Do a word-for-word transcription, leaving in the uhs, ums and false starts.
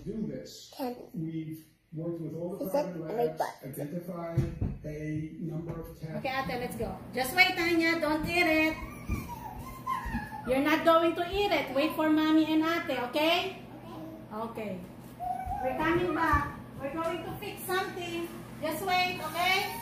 do this. Ten. We've worked with all the Is private that labs, right? identified a number of tests. Okay, ate, let's go. Just wait, Tanya. Don't eat it. You're not going to eat it. Wait for mommy and ate, okay? Okay. We're coming back. We're going to fix something. Just wait, okay?